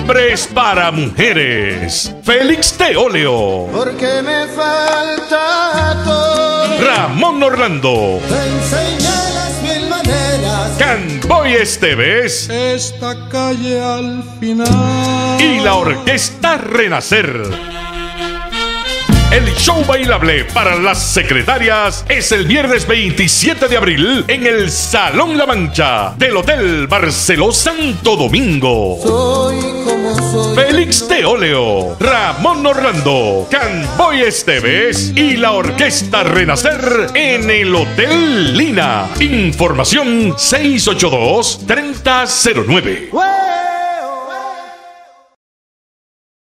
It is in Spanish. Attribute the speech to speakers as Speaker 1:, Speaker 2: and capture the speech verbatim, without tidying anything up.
Speaker 1: hombres para mujeres. Félix de Óleo.
Speaker 2: Porque me falta todo.
Speaker 1: Ramón Orlando.
Speaker 2: Te enseñé las mil maneras.
Speaker 1: Canboy Esteves.
Speaker 2: Esta calle al final.
Speaker 1: Y la Orquesta Renacer. El show bailable para las secretarias es el viernes veintisiete de abril en el Salón La Mancha del Hotel Barceló Santo Domingo.
Speaker 2: Soy como soy.
Speaker 1: Félix de Óleo, Ramón Orlando, Canboy Esteves y la Orquesta Renacer en el Hotel Lina. Información seis ocho dos, tres cero cero nueve.